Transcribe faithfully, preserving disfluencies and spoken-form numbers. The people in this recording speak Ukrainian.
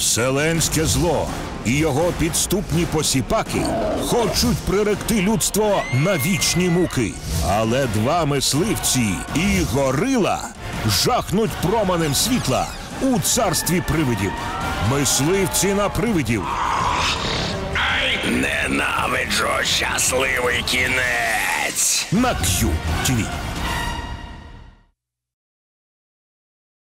Вселенське зло і його підступні посіпаки хочуть приректи людство на вічні муки. Але два мисливці і горила жахнуть променем світла у царстві привидів. Мисливці на привидів. Ненавиджу щасливий кінець. На К'ю ті ві.